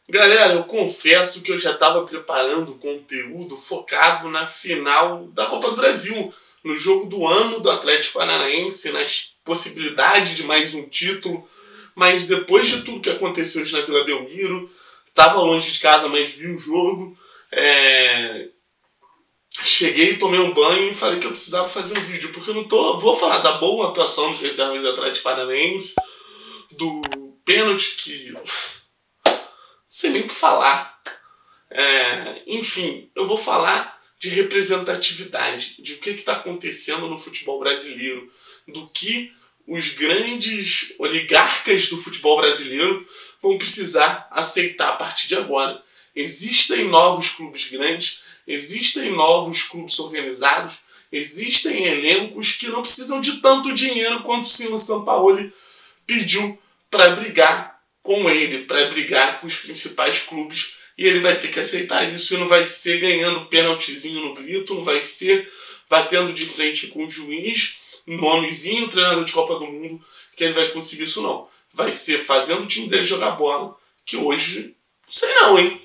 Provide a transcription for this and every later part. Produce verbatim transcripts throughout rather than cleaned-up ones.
Galera, eu confesso que eu já estava preparando conteúdo focado na final da Copa do Brasil, no jogo do ano do Atlético Paranaense, nas possibilidades de mais um título, mas depois de tudo que aconteceu hoje na Vila Belmiro, estava longe de casa, mas vi o jogo, é... cheguei, tomei um banho e falei que eu precisava fazer um vídeo, porque eu não tô... vou falar da boa atuação dos reservas do Atlético Paranaense, do pênalti que... sem nem o que falar. É, enfim, eu vou falar de representatividade, de o que está acontecendo no futebol brasileiro, do que os grandes oligarcas do futebol brasileiro vão precisar aceitar a partir de agora. Existem novos clubes grandes, existem novos clubes organizados, existem elencos que não precisam de tanto dinheiro quanto o senhor Sampaoli pediu para brigar com ele, para brigar com os principais clubes, e ele vai ter que aceitar isso, e não vai ser ganhando pênaltizinho no grito, não vai ser batendo de frente com o juiz, nomezinho, treinador de Copa do Mundo, que ele vai conseguir isso não. Vai ser fazendo o time dele jogar bola, que hoje, não sei não, hein?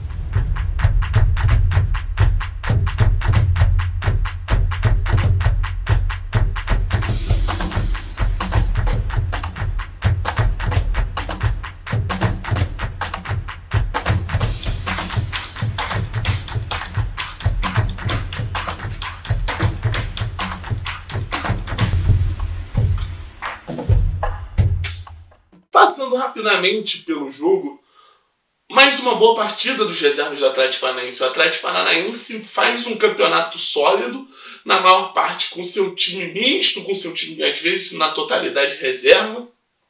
Passando rapidamente pelo jogo, mais uma boa partida dos reservas do Atlético Paranaense. O Atlético Paranaense faz um campeonato sólido, na maior parte com seu time misto, com seu time às vezes na totalidade reserva,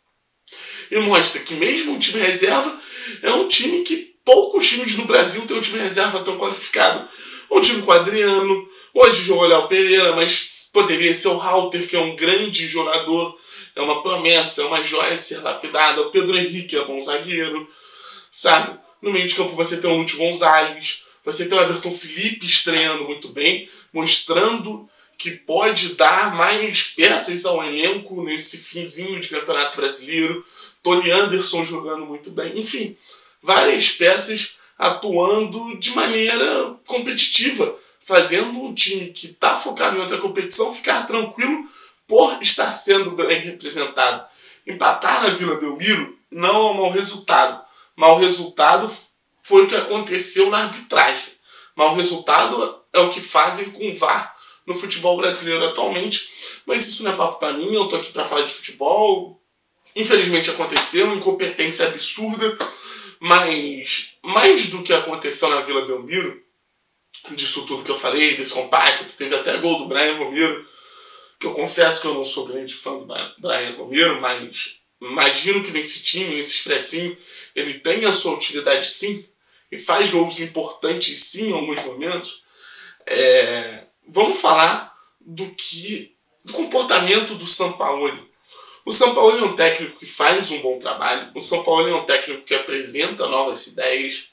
e mostra que mesmo um time reserva é um time que poucos times no Brasil têm um time reserva tão qualificado. Um time com o Adriano, hoje jogou o Léo Pereira, mas poderia ser o Halter, que é um grande jogador, é uma promessa, é uma joia a ser lapidada. O Pedro Henrique é bom zagueiro, sabe? No meio de campo você tem o Lúcio Gonzalez, você tem o Everton Felipe estreando muito bem, mostrando que pode dar mais peças ao elenco nesse finzinho de Campeonato Brasileiro. Tony Anderson jogando muito bem. Enfim, várias peças atuando de maneira competitiva, fazendo um time que está focado em outra competição ficar tranquilo por estar sendo bem representado. Empatar na Vila Belmiro não é um mau resultado. Mau resultado foi o que aconteceu na arbitragem. Mau resultado é o que fazem com o V A R no futebol brasileiro atualmente. Mas isso não é papo para mim, eu tô aqui para falar de futebol. Infelizmente aconteceu, incompetência absurda. Mas mais do que aconteceu na Vila Belmiro, disso tudo que eu falei, desse compacto, teve até gol do Brian Romero, que eu confesso que eu não sou grande fã do Brian Romero, mas imagino que nesse time, nesse expressinho, ele tem a sua utilidade sim, e faz gols importantes sim em alguns momentos. É... Vamos falar do que do comportamento do Sampaoli. O Sampaoli é um técnico que faz um bom trabalho, o Sampaoli é um técnico que apresenta novas ideias,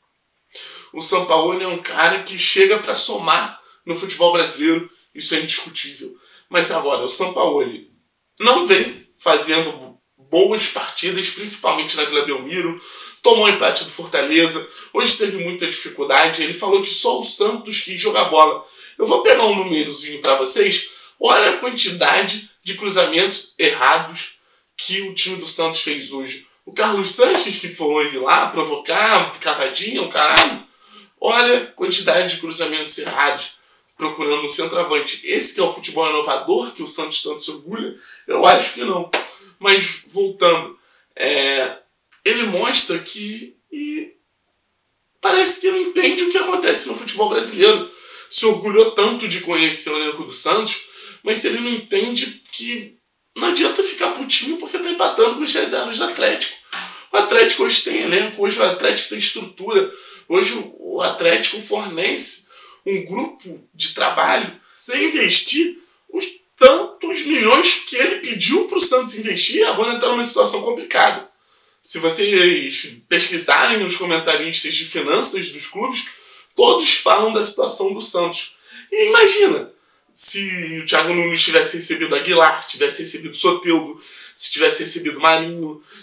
o Sampaoli é um cara que chega para somar no futebol brasileiro, isso é indiscutível. Mas agora, o Sampaoli não vem fazendo boas partidas, principalmente na Vila Belmiro, tomou um empate do Fortaleza, hoje teve muita dificuldade, ele falou que só o Santos quis jogar bola. Eu vou pegar um númerozinho para vocês, olha a quantidade de cruzamentos errados que o time do Santos fez hoje. O Carlos Sanches, que foi lá provocar, cavadinha, o caralho, olha a quantidade de cruzamentos errados, procurando um centroavante. Esse que é o futebol inovador que o Santos tanto se orgulha? Eu acho que não. Mas, voltando, é, ele mostra que e parece que não entende o que acontece no futebol brasileiro. Se orgulhou tanto de conhecer o elenco do Santos, mas ele não entende que não adianta ficar putinho porque está empatando com os reservas do Atlético. O Atlético hoje tem elenco, hoje o Atlético tem estrutura, hoje o Atlético fornece um grupo de trabalho sem investir os tantos milhões que ele pediu para o Santos investir. Agora está numa situação complicada. Se vocês pesquisarem nos comentaristas de finanças dos clubes, todos falam da situação do Santos. E imagina, se o Thiago Nunes tivesse recebido Aguilar, tivesse recebido Soteldo, se tivesse recebido Marinho,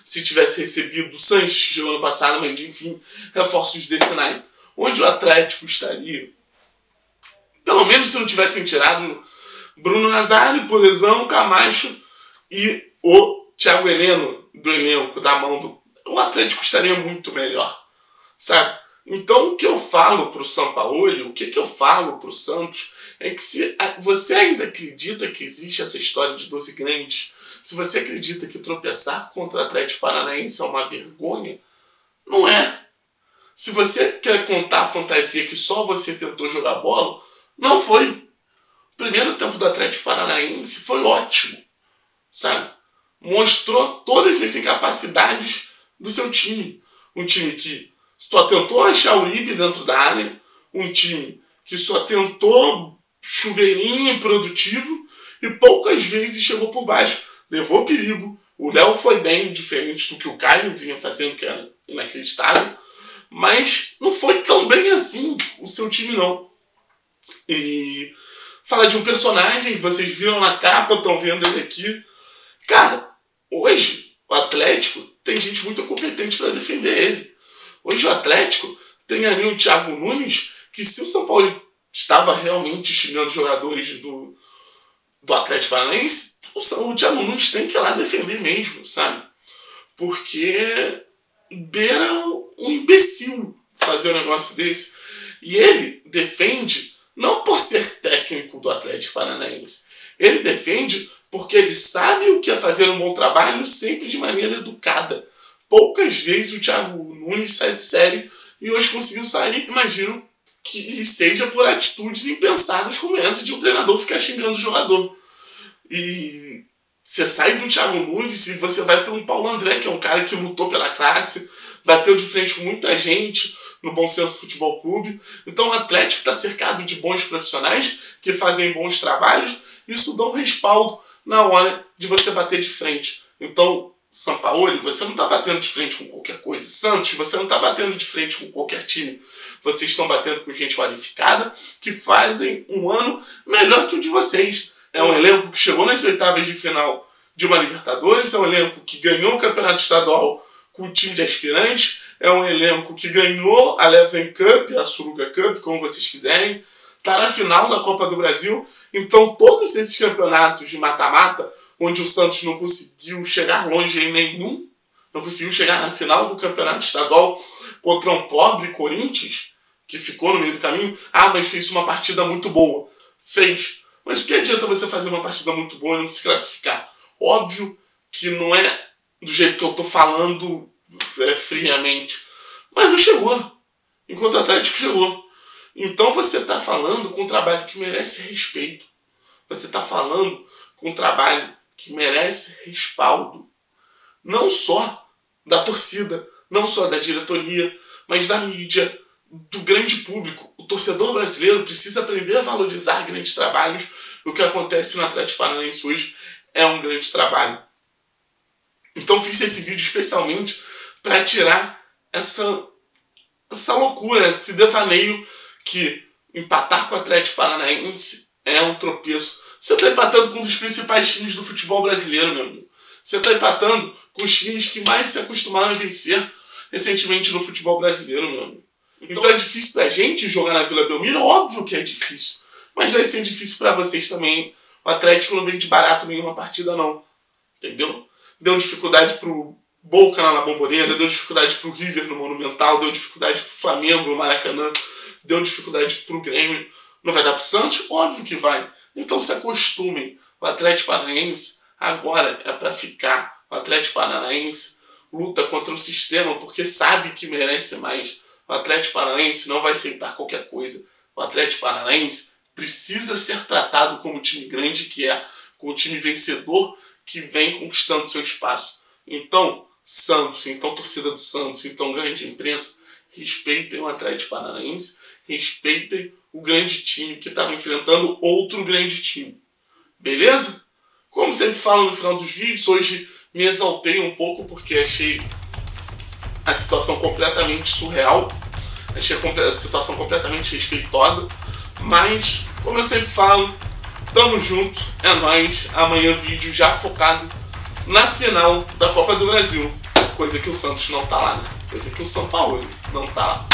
se tivesse recebido o Sanches, que chegou ano passado, mas enfim, reforços desse naipe. Onde o Atlético estaria? Pelo menos se não tivessem tirado Bruno Nazário, por lesão, Camacho e o Thiago Heleno do elenco, da mão do... O Atlético estaria muito melhor, sabe? Então o que eu falo pro Sampaoli, o que, que eu falo pro Santos, é que se você ainda acredita que existe essa história de doze grandes, se você acredita que tropeçar contra o Atlético Paranaense é uma vergonha, não é. Se você quer contar a fantasia que só você tentou jogar bola, não foi. O primeiro tempo do Atlético Paranaense foi ótimo, sabe? Mostrou todas as incapacidades do seu time. Um time que só tentou achar o Uribe dentro da área, um time que só tentou chuveirinho improdutivo e poucas vezes chegou por baixo. Levou perigo. O Léo foi bem, diferente do que o Caio vinha fazendo, que era inacreditável. Mas não foi tão bem assim o seu time, não. E falar de um personagem, vocês viram na capa, estão vendo ele aqui. Cara, hoje o Atlético tem gente muito competente para defender ele. Hoje o Atlético tem ali o Thiago Nunes, que se o São Paulo estava realmente xingando jogadores do, do Atlético Paranaense, o, o Thiago Nunes tem que ir lá defender mesmo, sabe? Porque beira um imbecil fazer um negócio desse. E ele defende não por ser técnico do Atlético Paranaense. Ele defende porque ele sabe o que é fazer um bom trabalho sempre de maneira educada. Poucas vezes o Thiago Nunes sai de série e hoje conseguiu sair, imagino que seja por atitudes impensadas como essa de um treinador ficar xingando o jogador. E você sai do Thiago Nunes e você vai para um Paulo André, que é um cara que lutou pela classe, bateu de frente com muita gente no Bom Senso Futebol Clube. Então o Atlético está cercado de bons profissionais que fazem bons trabalhos. Isso dá um respaldo na hora de você bater de frente. Então, Sampaoli, você não está batendo de frente com qualquer coisa. Santos, você não está batendo de frente com qualquer time. Vocês estão batendo com gente qualificada que fazem um ano melhor que o de vocês. É um elenco que chegou nas oitavas de final de uma Libertadores, é um elenco que ganhou o campeonato estadual com o time de aspirantes, é um elenco que ganhou a Leven Cup, a Suruga Cup, como vocês quiserem, está na final da Copa do Brasil. Então todos esses campeonatos de mata-mata, onde o Santos não conseguiu chegar longe em nenhum, não conseguiu chegar na final do campeonato estadual contra um pobre Corinthians, que ficou no meio do caminho. Ah, mas fez uma partida muito boa. Fez. Mas o que adianta você fazer uma partida muito boa e não se classificar? Óbvio que não é do jeito que eu tô falando é, friamente. Mas não chegou. Enquanto o Atlético chegou. Então você está falando com um trabalho que merece respeito. Você está falando com um trabalho que merece respaldo. Não só da torcida, não só da diretoria, mas da mídia, do grande público. O torcedor brasileiro precisa aprender a valorizar grandes trabalhos. O que acontece no Atlético Paranaense hoje é um grande trabalho. Então fiz esse vídeo especialmente para tirar essa, essa loucura, esse devaneio que empatar com o Atlético Paranaense é um tropeço. Você está empatando com um dos principais times do futebol brasileiro, meu amigo. Você está empatando com os times que mais se acostumaram a vencer recentemente no futebol brasileiro, meu amigo. Então é difícil pra gente jogar na Vila Belmiro? Óbvio que é difícil. Mas vai ser difícil pra vocês também. O Atlético não vem de barato nenhuma partida, não. Entendeu? Deu dificuldade pro Boca na Bomboneira, deu dificuldade pro River no Monumental, deu dificuldade pro Flamengo no Maracanã, deu dificuldade pro Grêmio. Não vai dar pro Santos? Óbvio que vai. Então se acostumem. O Atlético Paranaense agora é pra ficar. O Atlético Paranaense luta contra o sistema porque sabe que merece mais. O Atlético Paranaense não vai aceitar qualquer coisa. O Atlético Paranaense precisa ser tratado como um time grande que é, como um time vencedor que vem conquistando seu espaço. Então, Santos, então torcida do Santos, então grande imprensa, respeitem o Atlético Paranaense, respeitem o grande time que estava enfrentando outro grande time. Beleza? Como sempre falo no final dos vídeos, hoje me exaltei um pouco porque achei a situação completamente surreal, achei a situação completamente respeitosa, mas, como eu sempre falo, tamo junto, é nóis, amanhã vídeo já focado na final da Copa do Brasil. Coisa que o Santos não tá lá, né? Coisa que o São Paulo não tá lá.